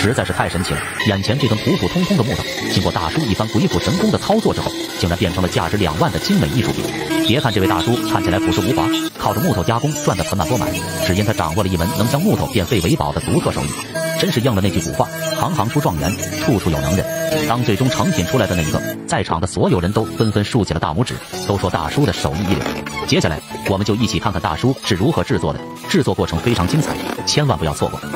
实在是太神奇了！眼前这根普普通通的木头，经过大叔一番鬼斧神工的操作之后，竟然变成了价值2万的精美艺术品。别看这位大叔看起来朴实无华，靠着木头加工赚得盆满钵满，只因他掌握了一门能将木头变废为宝的独特手艺。真是应了那句古话：行行出状元，处处有能人。当最终成品出来的那一刻，在场的所有人都纷纷竖起了大拇指，都说大叔的手艺一流。接下来，我们就一起看看大叔是如何制作的，制作过程非常精彩，千万不要错过。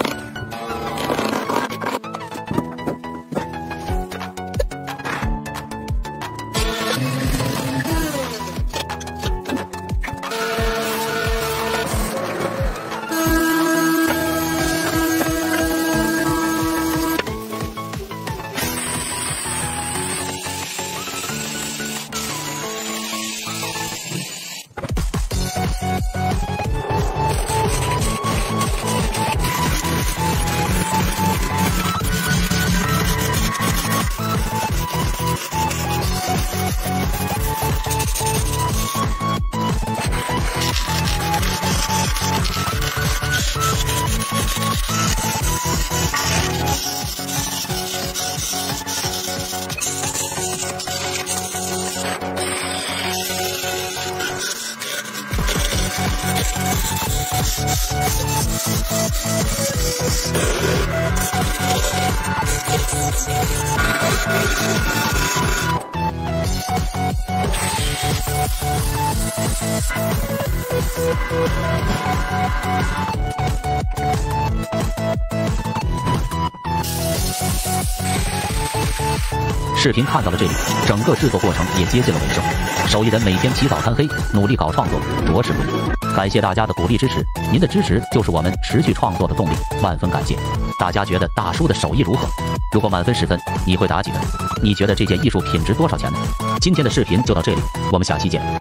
视频看到了这里，整个制作过程也接近了尾声。手艺人每天起早贪黑，努力搞创作，多吃亏。感谢大家的鼓励支持，您的支持就是我们持续创作的动力，万分感谢。大家觉得大叔的手艺如何？如果满分10分，你会打几分？你觉得这件艺术品值多少钱呢？今天的视频就到这里，我们下期见。